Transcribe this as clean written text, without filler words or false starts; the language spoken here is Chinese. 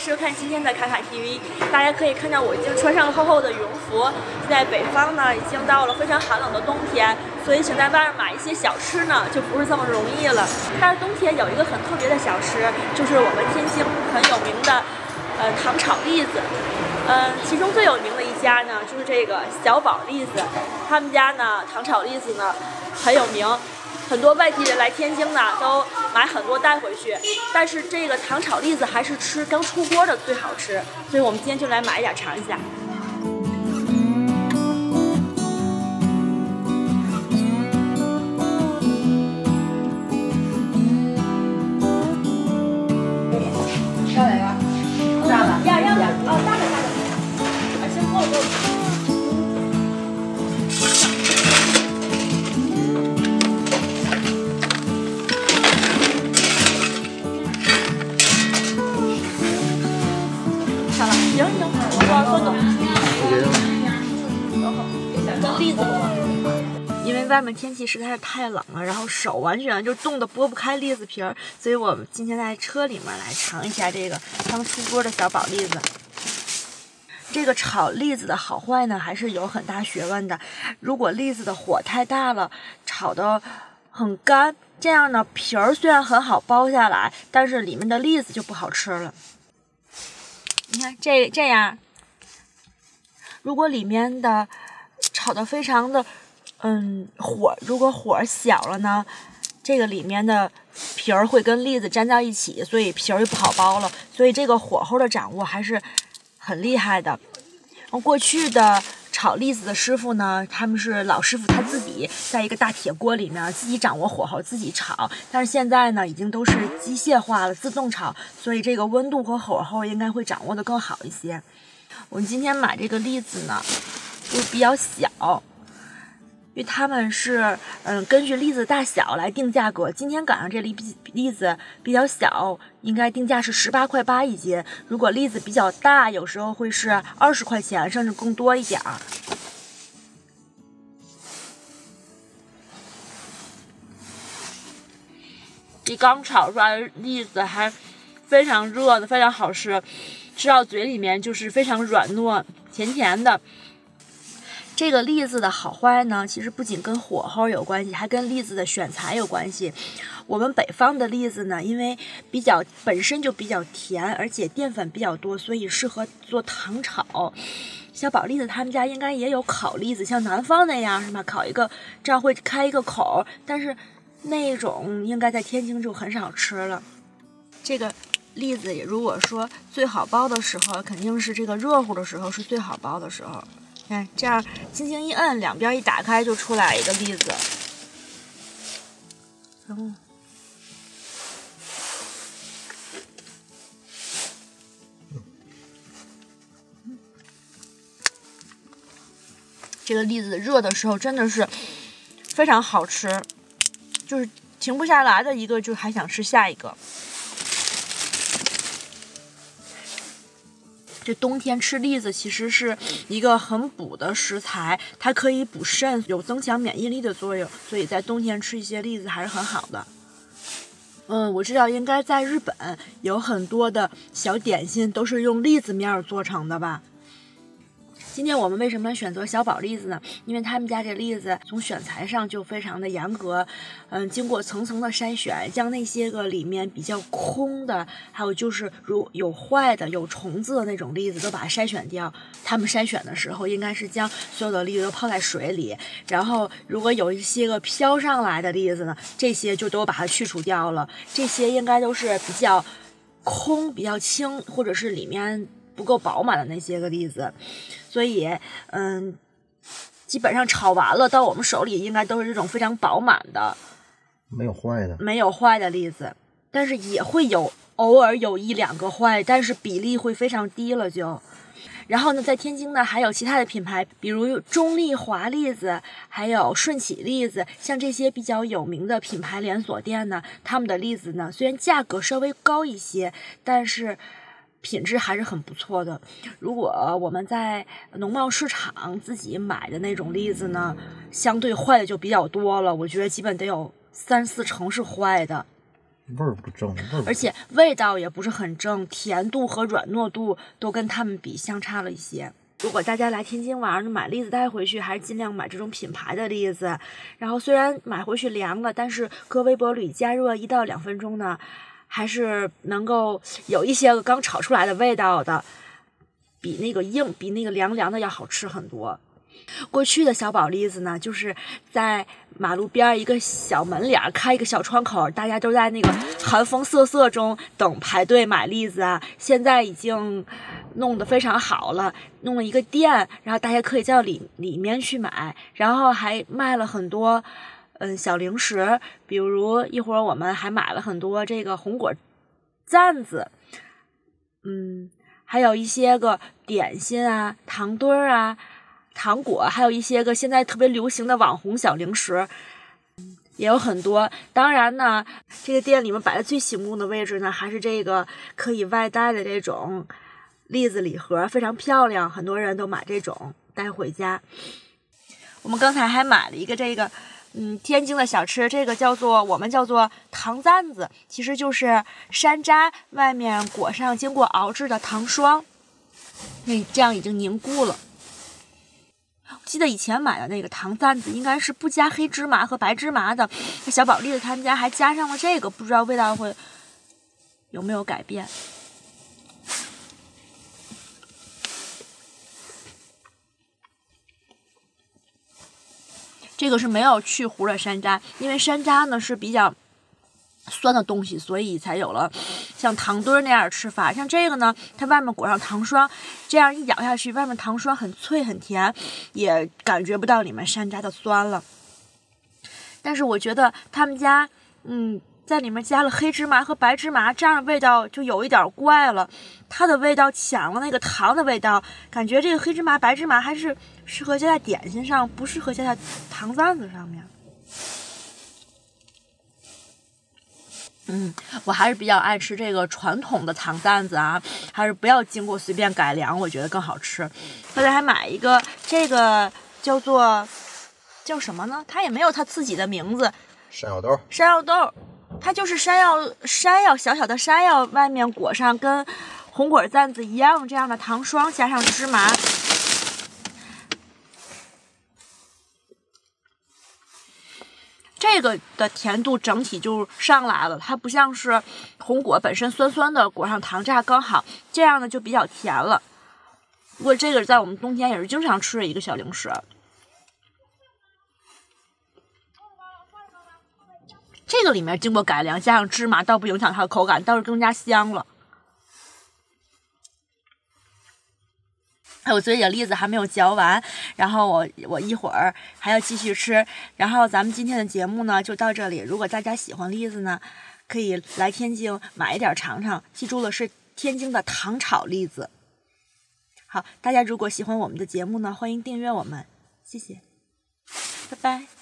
收看今天的卡卡 TV。大家可以看到，我已经穿上了厚厚的羽绒服。现在北方呢，已经到了非常寒冷的冬天，所以想在外面买一些小吃呢，就不是这么容易了。但是冬天有一个很特别的小吃，就是我们天津很有名的糖炒栗子。其中最有名的一家呢，就是这个小宝栗子，他们家呢糖炒栗子呢很有名。很多外地人来天津呢，都买很多带回去。但是这个糖炒栗子还是吃刚出锅的最好吃，所以我们今天就来买一点尝一下。 要哪个？大的。 要哦，大的。先过了。行，我懂。跟栗子，因为外面天气实在是太冷了，然后手完全就冻得剥不开栗子皮儿，所以我们今天在车里面来尝一下这个刚出锅的小宝栗子。这个炒栗子的好坏呢，还是有很大学问的。如果栗子的火太大了，炒得很干，这样呢皮儿虽然很好剥下来，但是里面的栗子就不好吃了。你看这样，如果里面的炒得非常的如果火小了呢，这个里面的皮儿会跟栗子粘在一起，所以皮儿就不好剥了。所以这个火候的掌握还是很厉害的。过去的炒栗子的师傅呢，他们是老师傅，他自己在一个大铁锅里面自己掌握火候，自己炒。但是现在呢，已经都是机械化了，自动炒，所以这个温度和火候应该会掌握的更好一些。我们今天买这个栗子呢，就比较小。因为他们是根据栗子大小来定价格，今天赶上这栗子比较小，应该定价是18.8块一斤。如果栗子比较大，有时候会是20块钱，甚至更多一点儿。这刚炒出来的栗子还非常热的，非常好吃，吃到嘴里面就是非常软糯、甜甜的。这个栗子的好坏呢，其实不仅跟火候有关系，还跟栗子的选材有关系。我们北方的栗子呢，因为本身就比较甜，而且淀粉比较多，所以适合做糖炒。小宝栗子他们家应该也有烤栗子，像南方那样是吧？烤一个，这样会开一个口，但是那种应该在天津就很少吃了。这个栗子如果说最好剥的时候，肯定是这个热乎的时候是最好剥的时候。看，这样轻轻一摁，两边一打开就出来一个栗子。然后，这个栗子热的时候真的是非常好吃，就是停不下来的一个，就还想吃下一个。这冬天吃栗子其实是一个很补的食材，它可以补肾，有增强免疫力的作用，所以在冬天吃一些栗子还是很好的。我知道应该在日本有很多的小点心都是用栗子面做成的吧。今天我们为什么选择小宝栗子呢？因为他们家这栗子从选材上就非常的严格，经过层层的筛选，将那些个里面比较空的，还有就是有坏的、有虫子的那种栗子都把它筛选掉。他们筛选的时候应该是将所有的栗子都泡在水里，然后如果有一些个飘上来的栗子呢，这些就都把它去除掉了。这些应该都是比较空、比较轻，或者是里面不够饱满的那些个栗子。所以，基本上炒完了到我们手里应该都是这种非常饱满的， 没有坏的栗子，但是也会偶尔有1-2个坏，但是比例会非常低了就。然后呢，在天津呢还有其他的品牌，比如中栗华栗子，还有顺起栗子，像这些比较有名的品牌连锁店呢，他们的栗子呢虽然价格稍微高一些，但是品质还是很不错的。如果我们在农贸市场自己买的那种栗子呢，相对坏的就比较多了，我觉得基本得有3-4成是坏的。 味儿不正， 而且味道也不是很正，甜度和软糯度都跟他们比相差了一些。如果大家来天津玩，买栗子带回去，还是尽量买这种品牌的栗子。然后虽然买回去凉了，但是搁微波炉里加热1到2分钟呢，还是能够有一些个刚炒出来的味道的，比那个凉凉的要好吃很多。过去的小宝栗子呢，就是在马路边一个小门脸开一个小窗口，大家都在那个寒风瑟瑟中等排队买栗子啊。现在已经弄得非常好了，弄了一个店，然后大家可以到里面去买，然后还卖了很多小零食，比如一会儿我们还买了很多这个红果赞子，还有一些个点心啊、糖墩儿啊、糖果，还有一些个现在特别流行的网红小零食，也有很多。当然呢，这个店里面摆的最醒目的位置呢，还是这个可以外带的这种栗子礼盒，非常漂亮，很多人都买这种带回家。我们刚才还买了一个这个天津的小吃，这个我们叫做糖赞子，其实就是山楂外面裹上经过熬制的糖霜，这样已经凝固了。我记得以前买的那个糖赞子应该是不加黑芝麻和白芝麻的，小宝栗子他们家还加上了这个，不知道味道有没有改变。这个是没有去核的山楂，因为山楂呢是比较酸的东西，所以才有了像糖墩那样的吃法。像这个呢，它外面裹上糖霜，这样一咬下去，外面糖霜很脆很甜，也感觉不到里面山楂的酸了。但是我觉得他们家在里面加了黑芝麻和白芝麻，这样的味道就有一点怪了，它的味道抢了那个糖的味道，感觉这个黑芝麻白芝麻还是适合加在点心上，不适合加在糖赞子上面。我还是比较爱吃这个传统的糖赞子啊，还是不要经过随便改良，我觉得更好吃。后来还买一个，这个叫什么呢？它也没有它自己的名字。 山药豆。 山药豆，它就是山药小小的山药，外面裹上跟红果赞子一样这样的糖霜，加上芝麻。这个的甜度整体就上来了，它不像是红果本身酸酸的，裹上糖榨刚好，这样呢就比较甜了。不过这个在我们冬天也是经常吃的一个小零食。这个里面经过改良，加上芝麻，倒不影响它的口感，倒是更加香了。还有嘴里的栗子还没有嚼完，然后我一会儿还要继续吃。然后咱们今天的节目呢就到这里。如果大家喜欢栗子呢，可以来天津买一点尝尝，记住了是天津的糖炒栗子。好，大家如果喜欢我们的节目呢，欢迎订阅我们，谢谢，拜拜。